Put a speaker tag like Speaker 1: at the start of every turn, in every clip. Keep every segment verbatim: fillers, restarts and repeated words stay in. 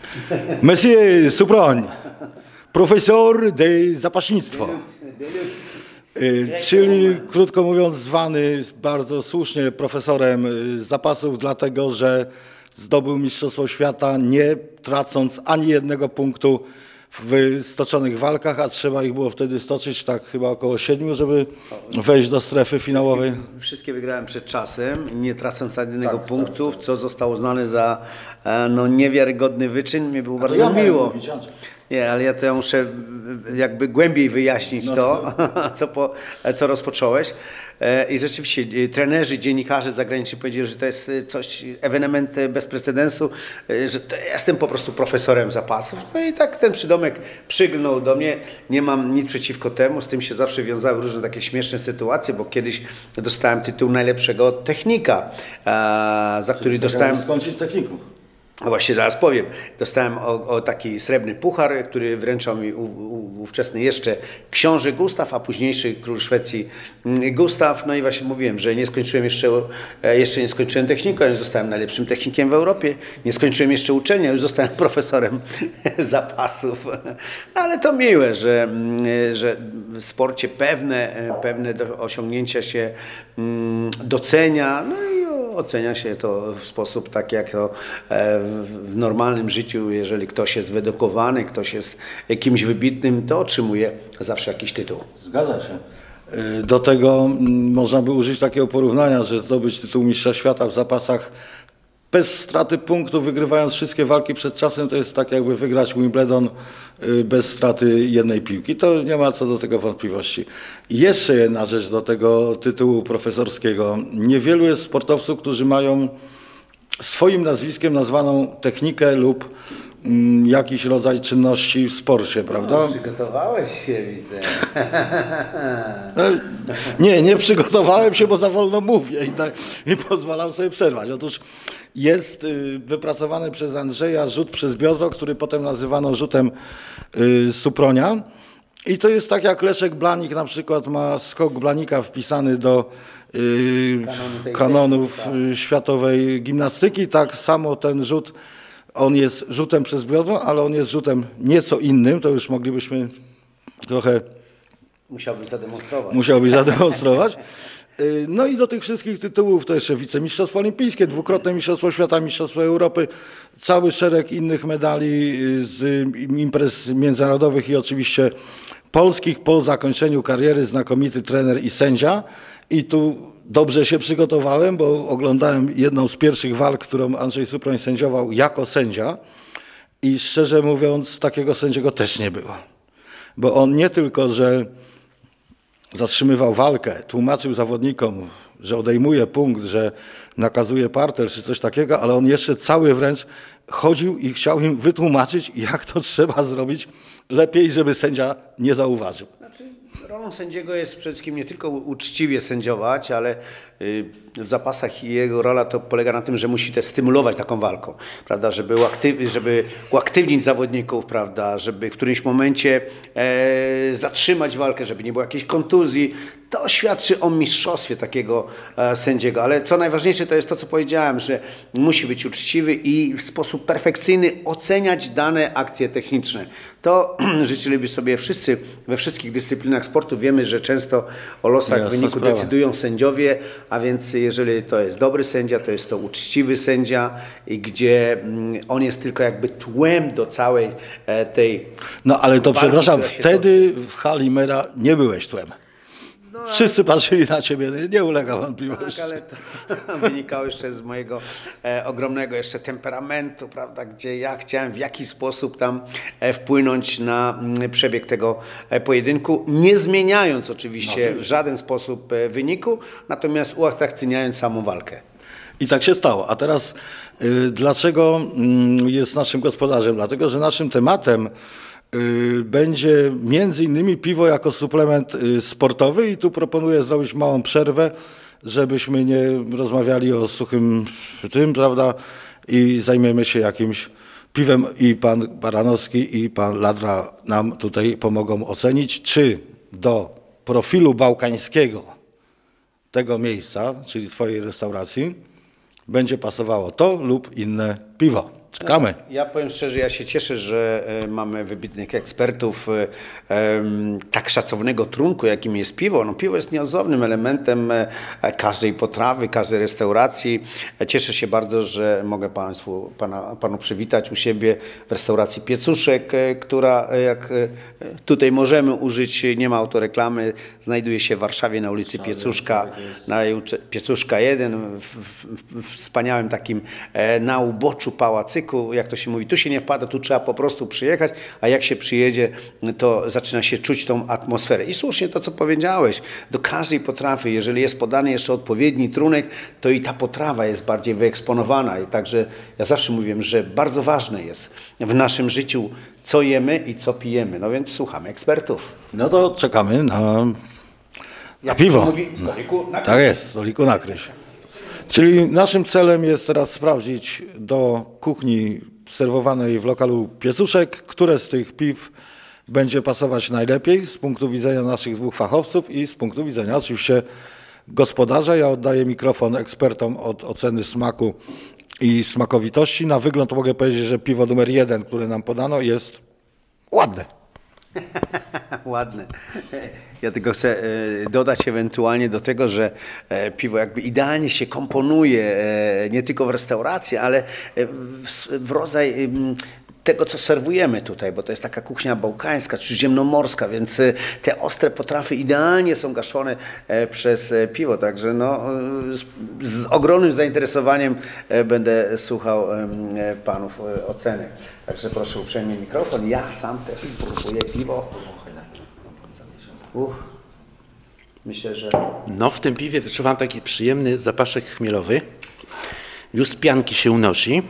Speaker 1: Monsieur Suproń, profesor de zapaśnictwo. Czyli, krótko mówiąc, zwany bardzo słusznie profesorem zapasów, dlatego że zdobył Mistrzostwo Świata, nie tracąc ani jednego punktu w stoczonych walkach, a trzeba ich było wtedy stoczyć tak chyba około siedmiu, żeby wejść do strefy finałowej.
Speaker 2: Wszystkie, wszystkie wygrałem przed czasem, nie tracąc ani jednego
Speaker 1: tak,
Speaker 2: punktu,
Speaker 1: tak, tak.
Speaker 2: co zostało uznane za no, niewiarygodny wyczyn. Mi było bardzo ja miło. Mówić, nie, ale ja to muszę jakby głębiej wyjaśnić no to, to. Co, po, co rozpocząłeś. I rzeczywiście trenerzy, dziennikarze zagraniczni powiedzieli, że to jest coś, ewenement bez precedensu, że to jestem po prostu profesorem zapasów. No i tak ten przydomek przygnął do mnie. Nie mam nic przeciwko temu, z tym się zawsze wiązały różne takie śmieszne sytuacje, bo kiedyś dostałem tytuł najlepszego technika, za Czyli który dostałem...
Speaker 1: skończyć technikum.
Speaker 2: A właśnie zaraz powiem, dostałem o, o taki srebrny puchar, który wręczał mi u, u, ówczesny jeszcze książę Gustaw, a późniejszy król Szwecji Gustaw. No i właśnie mówiłem, że nie skończyłem jeszcze, jeszcze nie skończyłem techniku, już zostałem najlepszym technikiem w Europie, nie skończyłem jeszcze uczelnia, już zostałem profesorem zapasów. No ale to miłe, że, że w sporcie pewne, pewne osiągnięcia się docenia, no i ocenia się to w sposób tak jak to w normalnym życiu, jeżeli ktoś jest wyedukowany, ktoś jest kimś wybitnym, to otrzymuje zawsze jakiś tytuł.
Speaker 1: Zgadza się. Do tego można by użyć takiego porównania, że zdobyć tytuł mistrza świata w zapasach bez straty punktów, wygrywając wszystkie walki przed czasem, to jest tak jakby wygrać Wimbledon bez straty jednej piłki. To nie ma co do tego wątpliwości. I jeszcze jedna rzecz do tego tytułu profesorskiego. Niewielu jest sportowców, którzy mają swoim nazwiskiem nazwaną technikę lub mm, jakiś rodzaj czynności w sporcie, prawda?
Speaker 2: No, przygotowałeś się, widzę.
Speaker 1: No, nie, nie przygotowałem się, bo za wolno mówię i, tak, i pozwalam sobie przerwać. Otóż jest y, wypracowany przez Andrzeja rzut przez biodro, który potem nazywano rzutem y, Supronia. I to jest tak jak Leszek Blanik na przykład ma skok Blanika wpisany do y, kanonów y, światowej gimnastyki. Tak samo ten rzut, on jest rzutem przez biodro, ale on jest rzutem nieco innym. To już moglibyśmy trochę...
Speaker 2: Musiałbyś zademonstrować.
Speaker 1: Musiałbyś zademonstrować. No i do tych wszystkich tytułów to jeszcze wicemistrzostwo olimpijskie, dwukrotne mistrzostwo świata, mistrzostwo Europy, cały szereg innych medali z imprez międzynarodowych i oczywiście polskich. Po zakończeniu kariery znakomity trener i sędzia. I tu dobrze się przygotowałem, bo oglądałem jedną z pierwszych walk, którą Andrzej Suproń sędziował jako sędzia i szczerze mówiąc takiego sędziego też nie było. Bo on nie tylko, że zatrzymywał walkę, tłumaczył zawodnikom, że odejmuje punkt, że nakazuje parter czy coś takiego, ale on jeszcze cały wręcz chodził i chciał im wytłumaczyć, jak to trzeba zrobić lepiej, żeby sędzia nie zauważył.
Speaker 2: Znaczy, rolą sędziego jest przede wszystkim nie tylko uczciwie sędziować, ale w zapasach jego rola to polega na tym, że musi też stymulować taką walką, prawda, żeby, uaktyw żeby uaktywnić zawodników, prawda, żeby w którymś momencie e, zatrzymać walkę, żeby nie było jakiejś kontuzji. To świadczy o mistrzostwie takiego e, sędziego, ale co najważniejsze to jest to, co powiedziałem, że musi być uczciwy i w sposób perfekcyjny oceniać dane akcje techniczne. To życzyliby sobie wszyscy we wszystkich dyscyplinach sportu. Wiemy, że często o losach ja, wyniku sprawa. decydują sędziowie, a więc jeżeli to jest dobry sędzia, to jest to uczciwy sędzia, gdzie on jest tylko jakby tłem do całej tej...
Speaker 1: No ale to walki, przepraszam, wtedy w hali Mera nie byłeś tłem. No, wszyscy patrzyli na ciebie, nie ulega wątpliwości.
Speaker 2: Tak, ale to wynikało jeszcze z mojego e, ogromnego jeszcze temperamentu, prawda, gdzie ja chciałem w jakiś sposób tam e, wpłynąć na m, przebieg tego e, pojedynku, nie zmieniając oczywiście no, w żaden sposób e, wyniku, natomiast uatrakcyjniając samą walkę.
Speaker 1: I tak się stało. A teraz y, dlaczego y, jest naszym gospodarzem? Dlatego, że naszym tematem będzie między innymi piwo jako suplement sportowy i tu proponuję zrobić małą przerwę, żebyśmy nie rozmawiali o suchym tym, prawda, i zajmiemy się jakimś piwem i pan Baranowski i pan Ladra nam tutaj pomogą ocenić, czy do profilu bałkańskiego tego miejsca, czyli twojej restauracji, będzie pasowało to lub inne piwo. czekamy.
Speaker 2: No, ja powiem szczerze, ja się cieszę, że e, mamy wybitnych ekspertów e, e, tak szacownego trunku, jakim jest piwo. No, piwo jest nieodzownym elementem e, każdej potrawy, każdej restauracji. E, cieszę się bardzo, że mogę Państwu, pana, Panu przywitać u siebie w restauracji Piecuszek, e, która e, jak e, tutaj możemy użyć, nie ma autoreklamy, znajduje się w Warszawie na ulicy Piecuszka, na Piecuszka jeden, w, w, w wspaniałym takim e, na uboczu pałacyku, jak to się mówi, tu się nie wpada, tu trzeba po prostu przyjechać, a jak się przyjedzie, to zaczyna się czuć tą atmosferę. I słusznie to, co powiedziałeś, do każdej potrawy, jeżeli jest podany jeszcze odpowiedni trunek, to i ta potrawa jest bardziej wyeksponowana. I także ja zawsze mówię, że bardzo ważne jest w naszym życiu, co jemy i co pijemy. No więc słuchamy ekspertów.
Speaker 1: No to czekamy na, na
Speaker 2: Jak
Speaker 1: piwo.
Speaker 2: Mówi, stoliku na
Speaker 1: Tak jest, stoliku nakryć. Czyli naszym celem jest teraz sprawdzić do kuchni serwowanej w lokalu Piecuszek, które z tych piw będzie pasować najlepiej z punktu widzenia naszych dwóch fachowców i z punktu widzenia oczywiście gospodarza. Ja oddaję mikrofon ekspertom od oceny smaku i smakowitości. Na wygląd mogę powiedzieć, że piwo numer jeden, które nam podano, jest ładne.
Speaker 2: Ładne. Ja tylko chcę dodać ewentualnie do tego, że piwo jakby idealnie się komponuje nie tylko w restauracji, ale w rodzaj tego, co serwujemy tutaj, bo to jest taka kuchnia bałkańska, śródziemnomorska, więc te ostre potrawy idealnie są gaszone przez piwo, także no, z, z ogromnym zainteresowaniem będę słuchał panów oceny. Także proszę uprzejmie mikrofon, ja sam też spróbuję piwo. Uch. Myślę, że...
Speaker 3: No w tym piwie wyczuwam taki przyjemny zapaszek chmielowy, już z pianki się unosi.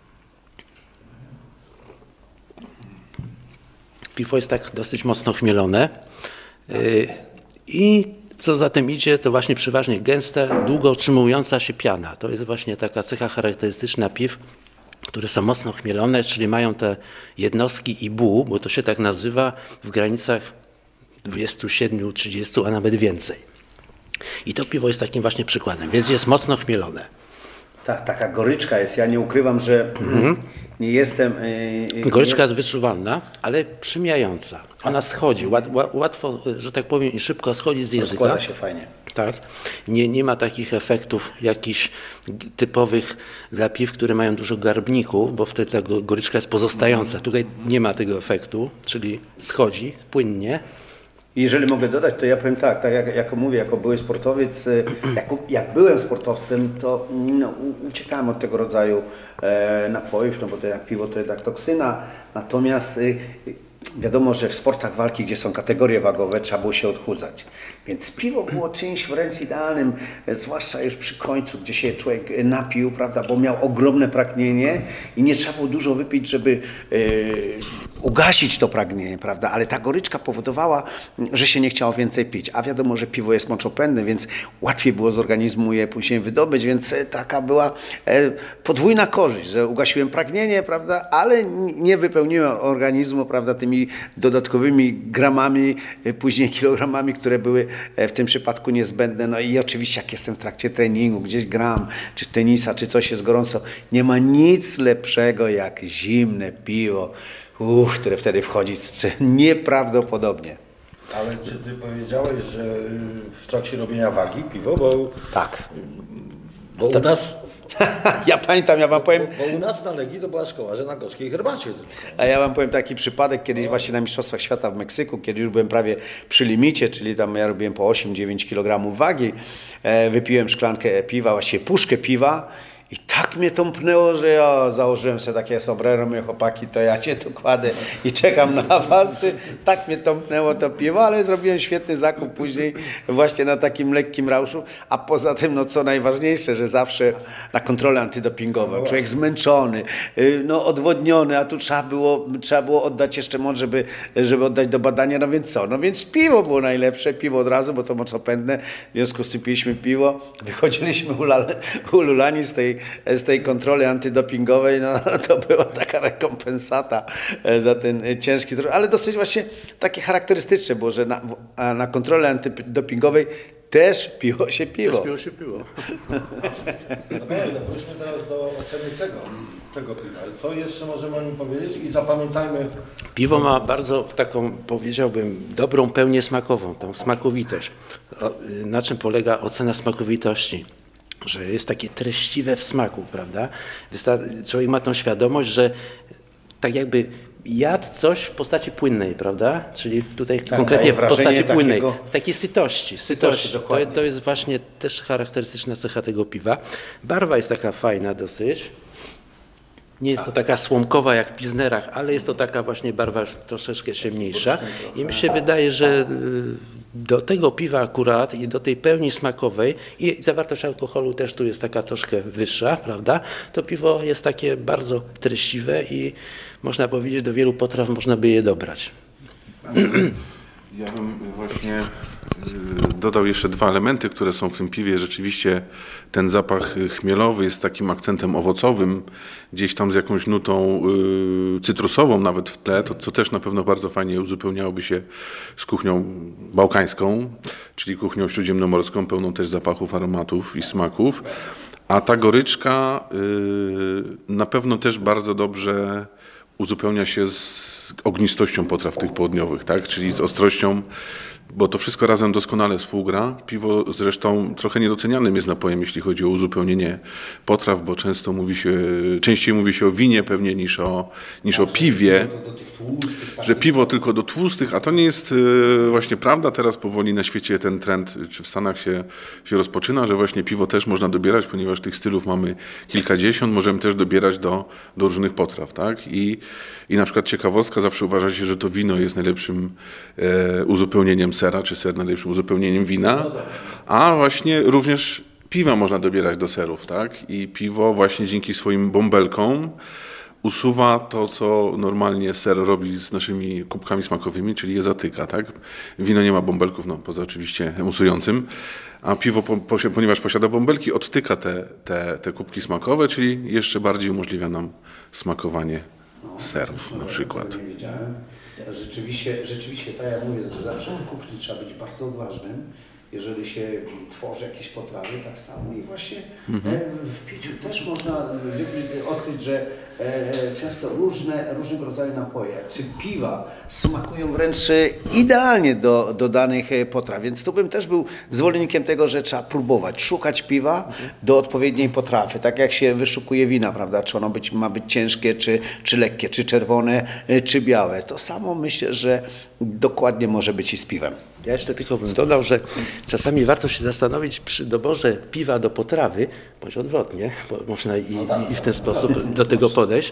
Speaker 3: Piwo jest tak dosyć mocno chmielone yy, i co za tym idzie, to właśnie przeważnie gęsta, długo utrzymująca się piana. To jest właśnie taka cecha charakterystyczna piw, które są mocno chmielone, czyli mają te jednostki I B U, bo to się tak nazywa w granicach dwudziestu siedmiu, trzydziestu, a nawet więcej. I to piwo jest takim właśnie przykładem, więc jest mocno chmielone.
Speaker 2: Ta, taka goryczka jest, ja nie ukrywam, że mhm. nie jestem... Yy,
Speaker 3: Goryczka
Speaker 2: jest...
Speaker 3: jest wyczuwalna, ale przymijająca. Ona schodzi, łat, łatwo, że tak powiem, i szybko schodzi z języka.
Speaker 2: Składa się fajnie.
Speaker 3: Tak. Nie, nie ma takich efektów jakichś typowych dla piw, które mają dużo garbników, bo wtedy ta goryczka jest pozostająca. Tutaj nie ma tego efektu, czyli schodzi płynnie.
Speaker 2: Jeżeli mogę dodać, to ja powiem tak, tak jak, jak mówię, jako były sportowiec, jak, jak byłem sportowcem, to no, uciekałem od tego rodzaju e, napojów, no bo to jak piwo to jednak toksyna, natomiast e, wiadomo, że w sportach walki, gdzie są kategorie wagowe, trzeba było się odchudzać. Więc piwo było czymś wręcz idealnym, zwłaszcza już przy końcu, gdzie się człowiek napił, prawda, bo miał ogromne pragnienie i nie trzeba było dużo wypić, żeby e, ugasić to pragnienie, prawda, ale ta goryczka powodowała, że się nie chciało więcej pić, a wiadomo, że piwo jest moczopędne, więc łatwiej było z organizmu je później wydobyć, więc taka była e, podwójna korzyść, że ugasiłem pragnienie, prawda, ale nie wypełniłem organizmu, prawda, tymi dodatkowymi gramami, e, później kilogramami, które były w tym przypadku niezbędne. No i oczywiście jak jestem w trakcie treningu, gdzieś gram, czy tenisa, czy coś jest gorąco, nie ma nic lepszego jak zimne piwo, uch, które wtedy wchodzi nieprawdopodobnie.
Speaker 1: Ale czy ty powiedziałeś, że w trakcie robienia wagi piwo, bo...
Speaker 2: Tak.
Speaker 1: Bo u nas...
Speaker 2: Ja pamiętam, ja wam powiem...
Speaker 1: Bo, bo u nas na Legii to była szkoła, że na gorzkiej herbacie.
Speaker 2: A ja wam powiem taki przypadek, kiedyś właśnie na Mistrzostwach Świata w Meksyku, kiedy już byłem prawie przy limicie, czyli tam ja robiłem po osiem dziewięć kilogramów wagi, e, wypiłem szklankę piwa, właściwie puszkę piwa i tak mnie tąpnęło, że ja założyłem sobie takie sombrero, mówię, chłopaki, to ja cię tu kładę i czekam na was. Tak mnie tąpnęło to piwo, ale zrobiłem świetny zakup później właśnie na takim lekkim rauszu. A poza tym, no co najważniejsze, że zawsze na kontrolę antydopingową, człowiek zmęczony, no odwodniony, a tu trzeba było, trzeba było oddać jeszcze moc, żeby, żeby oddać do badania, no więc co? No więc piwo było najlepsze, piwo od razu, bo to moczopędne, w związku z tym piliśmy piwo, wychodziliśmy ululani z tej z tej kontroli antydopingowej, no to była taka rekompensata za ten ciężki trud, ale dosyć właśnie takie charakterystyczne było, że na, na kontroli antydopingowej też piło się piwo.
Speaker 3: Też piło się piło.
Speaker 1: No dobrze, wróćmy teraz do oceny tego, tego piwa. Co jeszcze możemy o nim powiedzieć i zapamiętajmy.
Speaker 3: Piwo ma bardzo taką, powiedziałbym, dobrą pełnię smakową, tą smakowitość. O, na czym polega ocena smakowitości? Że jest takie treściwe w smaku, prawda? Człowiek ma tą świadomość, że tak jakby jadł coś w postaci płynnej, prawda? Czyli tutaj tak, konkretnie w postaci płynnej, takiego... takiej sytości. sytości. sytości to, jest, to jest właśnie też charakterystyczna cecha tego piwa. Barwa jest taka fajna dosyć. Nie jest to taka słomkowa jak w pilsnerach, ale jest to taka właśnie barwa troszeczkę ciemniejsza. I mi się wydaje, że do tego piwa akurat i do tej pełni smakowej i zawartość alkoholu też tu jest taka troszkę wyższa, prawda? To piwo jest takie bardzo treściwe i można powiedzieć, do wielu potraw można by je dobrać.
Speaker 4: Ja bym właśnie dodał jeszcze dwa elementy, które są w tym piwie. Rzeczywiście ten zapach chmielowy jest takim akcentem owocowym, gdzieś tam z jakąś nutą cytrusową nawet w tle, to, co też na pewno bardzo fajnie uzupełniałoby się z kuchnią bałkańską, czyli kuchnią śródziemnomorską, pełną też zapachów, aromatów i smaków. A ta goryczka na pewno też bardzo dobrze uzupełnia się z ognistością potraw tych południowych, tak? Czyli z ostrością, bo to wszystko razem doskonale współgra. Piwo zresztą trochę niedocenianym jest napojem, jeśli chodzi o uzupełnienie potraw, bo często mówi się, częściej mówi się o winie pewnie niż o, niż o piwie, że piwo tylko do tłustych, a to nie jest właśnie prawda. Teraz powoli na świecie ten trend, czy w Stanach się, się rozpoczyna, że właśnie piwo też można dobierać, ponieważ tych stylów mamy kilkadziesiąt, możemy też dobierać do, do różnych potraw, tak? I, i na przykład ciekawostka, zawsze uważa się, że to wino jest najlepszym e, uzupełnieniem sera, czy ser najlepszym uzupełnieniem wina, a właśnie również piwa można dobierać do serów, tak? I piwo właśnie dzięki swoim bąbelkom usuwa to, co normalnie ser robi z naszymi kubkami smakowymi, czyli je zatyka, tak? Wino nie ma bąbelków, no poza oczywiście emusującym, a piwo, po, po, ponieważ posiada bąbelki, odtyka te, te, te kubki smakowe, czyli jeszcze bardziej umożliwia nam smakowanie serów na przykład.
Speaker 2: Rzeczywiście, rzeczywiście, tak jak mówię, że zawsze w kuchni trzeba być bardzo odważnym, jeżeli się tworzy jakieś potrawy, tak samo i właśnie mhm. w piciu też można odkryć, że często różne, różnego rodzaju napoje, czy piwa smakują wręcz idealnie do, do danych potraw, więc tu bym też był zwolennikiem tego, że trzeba próbować, szukać piwa do odpowiedniej potrawy, tak jak się wyszukuje wina, prawda, czy ono być, ma być ciężkie, czy, czy lekkie, czy czerwone, czy białe. To samo myślę, że dokładnie może być i z piwem.
Speaker 3: Ja jeszcze tylko bym dodał, że czasami warto się zastanowić przy doborze piwa do potrawy, bądź odwrotnie, bo można i, i w ten sposób do tego podejść,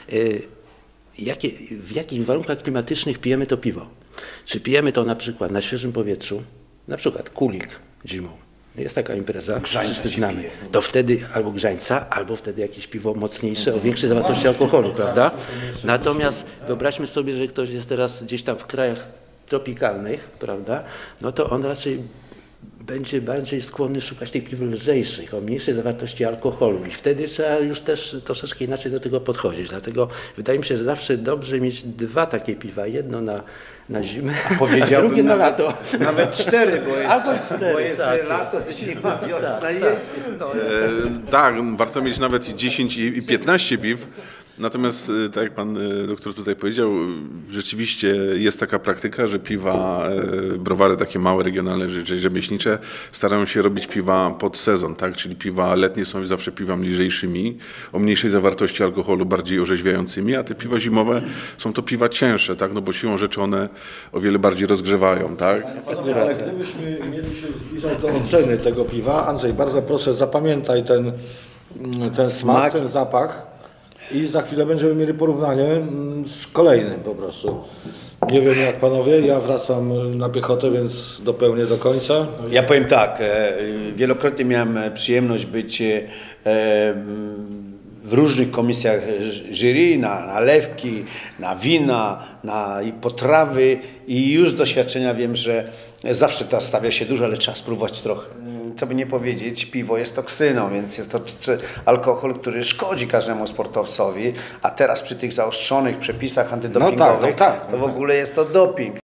Speaker 3: jakie, w jakich warunkach klimatycznych pijemy to piwo. Czy pijemy to na przykład na świeżym powietrzu, na przykład kulik zimą. Jest taka impreza, wszyscy znamy. To wtedy albo grzańca, albo wtedy jakieś piwo mocniejsze, o większej zawartości alkoholu, prawda? Natomiast wyobraźmy sobie, że ktoś jest teraz gdzieś tam w krajach tropikalnych, prawda? No to on raczej będzie bardziej skłonny szukać tych piw lżejszych, o mniejszej zawartości alkoholu i wtedy trzeba już też troszeczkę inaczej do tego podchodzić. Dlatego wydaje mi się, że zawsze dobrze mieć dwa takie piwa, jedno na, na zimę, a, a drugie na
Speaker 2: nawet,
Speaker 3: lato.
Speaker 2: Nawet cztery, bo jest,
Speaker 3: Albo cztery,
Speaker 2: bo jest
Speaker 3: tak,
Speaker 2: lato, zima, wiosna,
Speaker 3: tak,
Speaker 2: jesień.
Speaker 3: no,
Speaker 4: E, tak, warto mieć nawet i dziesięć i piętnaście piw. Natomiast, tak jak pan doktor tutaj powiedział, rzeczywiście jest taka praktyka, że piwa, browary takie małe, regionalne, rzemieślnicze starają się robić piwa pod sezon, tak? Czyli piwa letnie są zawsze piwami lżejszymi, o mniejszej zawartości alkoholu, bardziej orzeźwiającymi, a te piwa zimowe są to piwa cięższe, tak? No bo siłą rzeczy one o wiele bardziej rozgrzewają, tak?
Speaker 1: Ale gdybyśmy mieli się zbliżać do oceny tego piwa, Andrzej, bardzo proszę, zapamiętaj ten, ten smak, ten zapach. I za chwilę będziemy mieli porównanie z kolejnym po prostu. Nie wiem jak panowie, ja wracam na piechotę, więc dopełnię do końca.
Speaker 2: Ja powiem tak, wielokrotnie miałem przyjemność być w różnych komisjach jury, na nalewki, na wina, na potrawy i już z doświadczenia wiem, że zawsze to stawia się dużo, ale trzeba spróbować trochę. Co by nie powiedzieć, piwo jest toksyną, więc jest to alkohol, który szkodzi każdemu sportowcowi, a teraz przy tych zaostrzonych przepisach antydopingowych,
Speaker 1: no tak, no tak, no
Speaker 2: to w ogóle jest to doping.